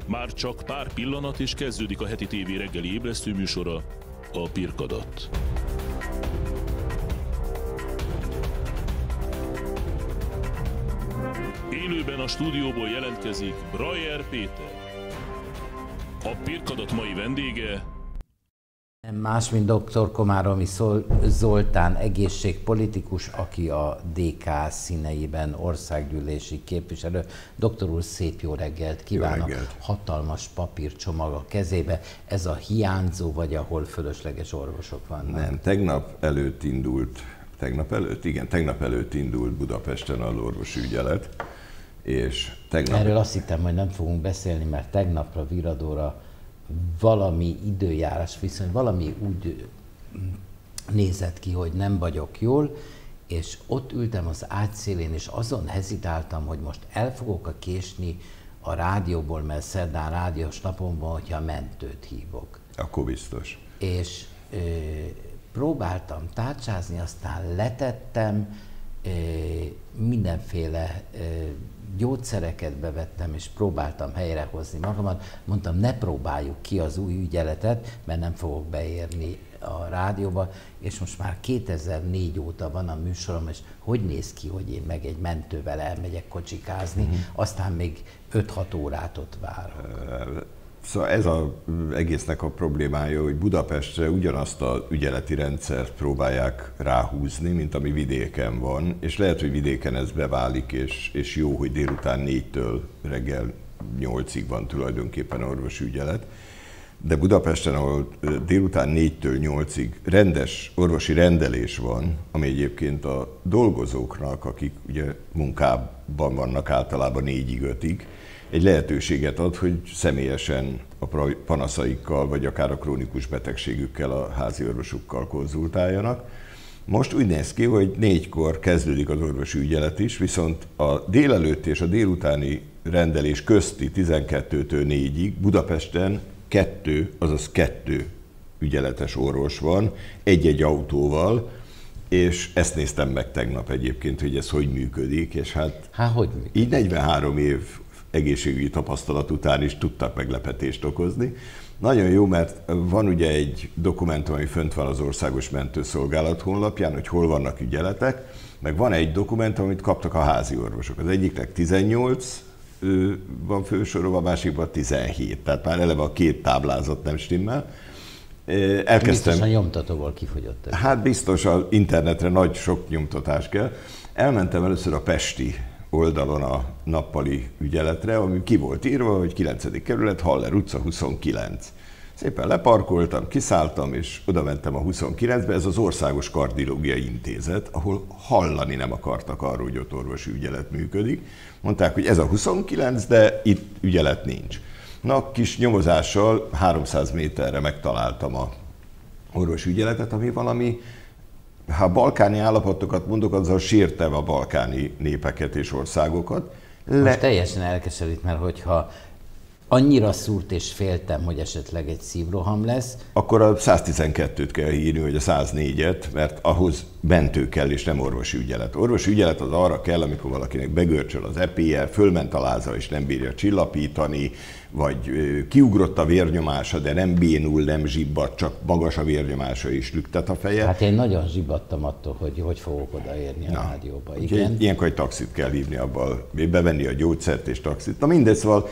Már csak pár pillanat és kezdődik a heti tévé reggeli ébresztő műsora, a Pirkadat. Élőben a stúdióból jelentkezik Brajer Péter. A Pirkadat mai vendége Nem más, mint dr. Komáromi Zoltán, egészségpolitikus, aki a DK színeiben országgyűlési képviselő. Doktor úr, szép jó reggelt kívánok! Hatalmas papírcsomag a kezébe. Ez a hiányzó, vagy ahol fölösleges orvosok vannak? Nem, tegnap előtt indult Budapesten az orvosi ügyelet, és tegnap... Erről azt hittem, hogy nem fogunk beszélni, mert tegnapra Viradóra valami időjárás viszony, valami úgy nézett ki, hogy nem vagyok jól, és ott ültem az ágy szélén, és azon hezitáltam, hogy most el fogok késni a rádióból, mert szerdán rádiós napon van, hogyha mentőt hívok. Akkor biztos. És próbáltam tárcsázni, aztán letettem, mindenféle gyógyszereket bevettem, és próbáltam helyrehozni magamat. Mondtam, ne próbáljuk ki az új ügyeletet, mert nem fogok beérni a rádióba, és most már 2004 óta van a műsorom, és hogy néz ki, hogy én meg egy mentővel elmegyek kocsikázni, aztán még 5-6 órát ott várok. Szóval ez az egésznek a problémája, hogy Budapestre ugyanazt az ügyeleti rendszert próbálják ráhúzni, mint ami vidéken van, és lehet, hogy vidéken ez beválik, és jó, hogy délután 4-től reggel 8-ig van tulajdonképpen orvosi ügyelet, de Budapesten, ahol délután 4-től 8-ig rendes orvosi rendelés van, ami egyébként a dolgozóknak, akik ugye munkában vannak általában 4-ig, 5-ig, egy lehetőséget ad, hogy személyesen a panaszaikkal, vagy akár a krónikus betegségükkel a házi orvosukkal konzultáljanak. Most úgy néz ki, hogy 4-kor kezdődik az orvosi ügyelet is, viszont a délelőtt és a délutáni rendelés közti 12-től 4-ig Budapesten 2 ügyeletes orvos van, egy-egy autóval, és ezt néztem meg tegnap egyébként, hogy ez hogy működik, és hát hogy működik? Így 43 év egészségügyi tapasztalat után is tudtak meglepetést okozni. Nagyon jó, mert van ugye egy dokumentum, ami fönt van az Országos Mentőszolgálat honlapján, hogy hol vannak ügyeletek, meg van egy dokumentum, amit kaptak a házi orvosok. Az egyiknek 18 van fősorolva, a másikban 17, tehát már eleve a 2 táblázat nem stimmel. Biztos a nyomtatóval kifogyott. Hát biztos, az internetre sok nyomtatás kell. Elmentem először a pesti oldalon a nappali ügyeletre, ami ki volt írva, hogy 9. kerület, Haller utca 29. Szépen leparkoltam, kiszálltam, és oda mentem a 29-be, ez az Országos Kardiológiai Intézet, ahol hallani nem akartak arról, hogy ott orvosi ügyelet működik. Mondták, hogy ez a 29, de itt ügyelet nincs. Na, kis nyomozással 300 méterre megtaláltam a orvosi ügyeletet, ami valami, ha balkáni állapotokat mondok, azzal sértem a balkáni népeket és országokat. Most teljesen elkeserít, mert hogyha annyira szúrt és féltem, hogy esetleg egy szívroham lesz, akkor a 112-t kell hívni, vagy a 104-et, mert ahhoz mentő kell, és nem orvosi ügyelet. Orvosi ügyelet az arra kell, amikor valakinek begörcsöl az epéje, fölment a láza, és nem bírja csillapítani, vagy kiugrott a vérnyomása, de nem bénul, nem zsibbad, csak magas a vérnyomása és lüktet a feje. Hát én nagyon zsibbadtam attól, hogy fogok odaérni a rádióba. Igen. Ilyenkor egy taxit kell hívni abban, bevenni a gyógyszert és taxit. Na mindegy, szóval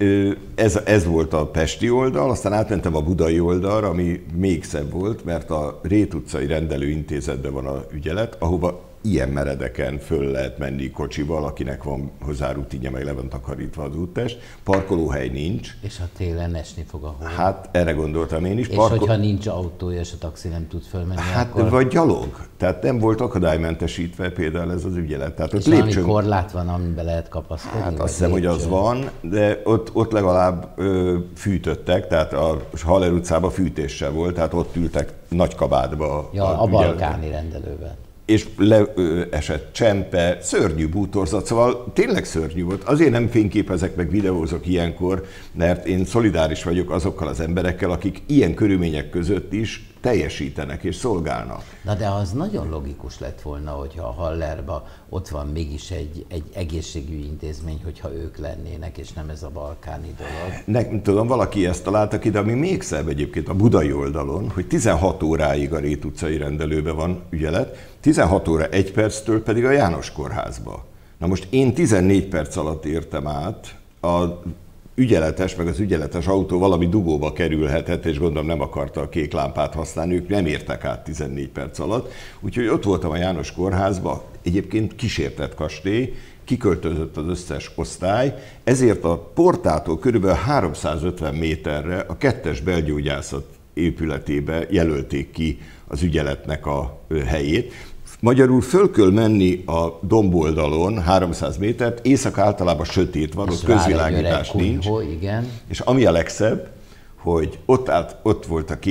ez volt a pesti oldal, aztán átmentem a budai oldalra, ami még szebb volt, mert a Rét utcai rendelőintézetben van a ügyelet, ahova ilyen meredeken föl lehet menni kocsival, akinek van hozzá rutinja, meg le van takarítva az úttest. Parkolóhely nincs. És ha télen esni fog a hó? Hát erre gondoltam én is. És hogyha nincs autója, és a taxi nem tud fölmenni, hát akkor... vagy gyalog. Tehát nem volt akadálymentesítve például ez az ügyelet. Tehát és valami korlát van, amiben lehet kapaszkodni? Hát azt hiszem, hogy az van, de ott legalább fűtöttek, tehát a Haller utcában fűtéssel volt, tehát ott ültek nagy kabátba. A balkáni rendelőben. És leesett csempe, szörnyű bútorzat, szóval tényleg szörnyű volt. Azért nem fényképezek meg videózok ilyenkor, mert én szolidáris vagyok azokkal az emberekkel, akik ilyen körülmények között is teljesítenek és szolgálnak. Na de az nagyon logikus lett volna, hogyha a Hallerban ott van mégis egy egészségügyi intézmény, hogyha ők lennének, és nem ez a balkáni dolog. Nem tudom, valaki ezt találta ki, de ami még szebb egyébként a budai oldalon, hogy 16 óráig a Rét utcai rendelőben van ügyelet, 16 óra 1 perctől pedig a János Kórházba. Na most én 14 perc alatt értem át, a ügyeletes, meg az ügyeletes autó valami dugóba kerülhetett, és gondolom nem akarta a kék lámpát használni, ők nem értek át 14 perc alatt. Úgyhogy ott voltam a János Kórházba, egyébként kísértett kastély, kiköltözött az összes osztály, ezért a portától körülbelül 350 méterre a 2-es belgyógyászat épületébe jelölték ki az ügyeletnek a helyét. Magyarul föl kell menni a domboldalon 300 métert, éjszaka általában sötét van, ott közvilágítás nincs. Igen. És ami a legszebb, hogy ott volt a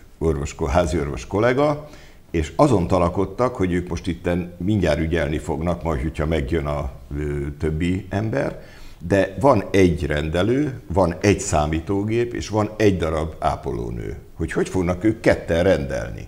2 háziorvos kollega, és azon talakodtak, hogy ők most itten mindjárt ügyelni fognak, majd hogyha megjön a többi ember, de van egy rendelő, van egy számítógép, és van egy darab ápolónő. Hogy fognak ők ketten rendelni?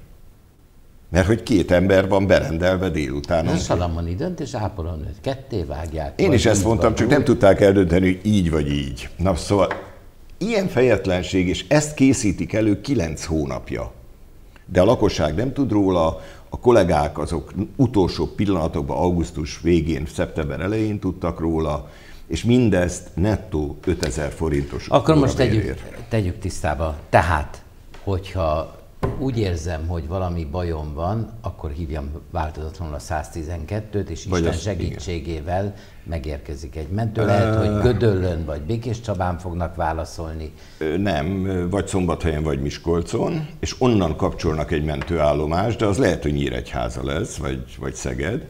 Mert hogy 2 ember van berendelve délutánon. Ez a salamoni döntés, ápolónőt ketté vágják. Én is ezt mondtam, csak nem tudták eldönteni, hogy így vagy így. Na szóval ilyen fejetlenség, és ezt készítik elő 9 hónapja. De a lakosság nem tud róla, a kollégák azok utolsó pillanatokban, augusztus végén, szeptember elején tudtak róla, és mindezt nettó 5000 forintos. Akkor most tegyük tisztába. Tehát, hogyha úgy érzem, hogy valami bajom van, akkor hívjam változatlanul a 112-t, és Isten segítségével megérkezik egy mentő. Lehet, hogy Gödöllőn vagy Békéscsabán fognak válaszolni. Nem, vagy Szombathelyen, vagy Miskolcon, és onnan kapcsolnak egy mentőállomást, de az lehet, hogy Nyíregyháza lesz, vagy Szeged,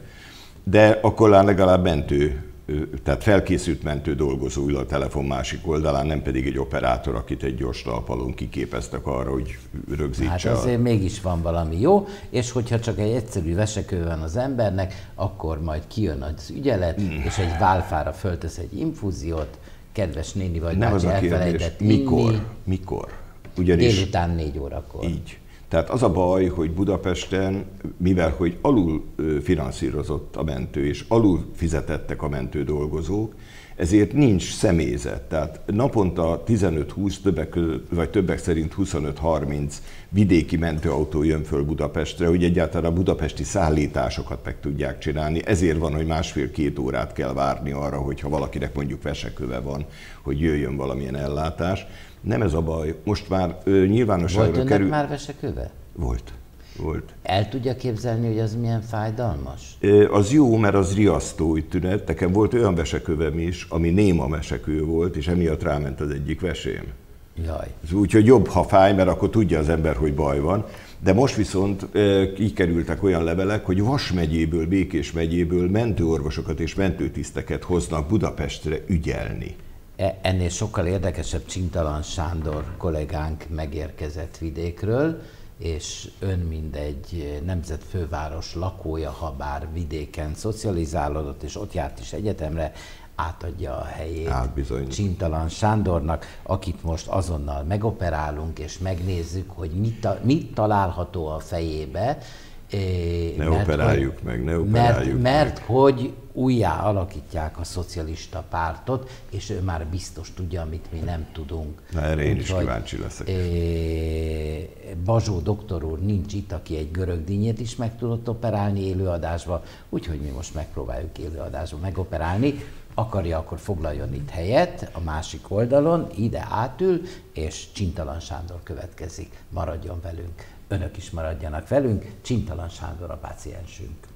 de akkor legalább mentő, tehát felkészült mentő dolgozó ül a telefon másik oldalán, nem pedig egy operátor, akit egy gyors talpalon kiképeztek arra, hogy rögzítse. Hát azért mégis van valami jó, és hogyha csak egy egyszerű vesekő van az embernek, akkor majd kijön az ügyelet, és egy válfára föltesz egy infúziót, kedves néni vagy bácsi elfelejtett inni. Mikor? Ugyanis délután 4 órakor. Így. Tehát az a baj, hogy Budapesten, mivel hogy alul finanszírozott a mentő, és alul fizetettek a mentő dolgozók, ezért nincs személyzet. Tehát naponta 15-20, vagy többek szerint 25-30 vidéki mentőautó jön föl Budapestre, hogy egyáltalán a budapesti szállításokat meg tudják csinálni. Ezért van, hogy 1,5-2 órát kell várni arra, hogyha valakinek mondjuk veseköve van, hogy jöjjön valamilyen ellátás. Nem ez a baj. Most már nyilvánosságra kerül... Volt önnek már veseköve? Volt. El tudja képzelni, hogy az milyen fájdalmas? Az jó, mert az riasztó tünet. Nekem volt olyan vesekövem is, ami néma vesekő volt, és emiatt ráment az egyik vesém. Jaj. Úgyhogy jobb, ha fáj, mert akkor tudja az ember, hogy baj van. De most viszont így kerültek olyan levelek, hogy Vas megyéből, Békés megyéből mentőorvosokat és mentőtiszteket hoznak Budapestre ügyelni. Ennél sokkal érdekesebb, Csintalan Sándor kollégánk megérkezett vidékről, és ön mindegy nemzetfőváros lakója, ha bár vidéken szocializálódott, és ott járt is egyetemre, átadja a helyét Csintalan Sándornak, akit most azonnal megoperálunk, és megnézzük, hogy mit található a fejébe. Ne operáljuk meg. Mert hogy újjá alakítják a szocialista pártot, és ő már biztos tudja, amit mi nem tudunk. Na, erre én is kíváncsi leszek. Bazsó doktor úr nincs itt, aki egy görög dinnyét is meg tudott operálni élőadásba, úgyhogy mi most megpróbáljuk élőadásba megoperálni. Akarja, akkor foglaljon itt helyet a másik oldalon, ide átül, és Csintalan Sándor következik. Maradjon velünk. Önök is maradjanak velünk. Csintalan Sándor a páciensünk.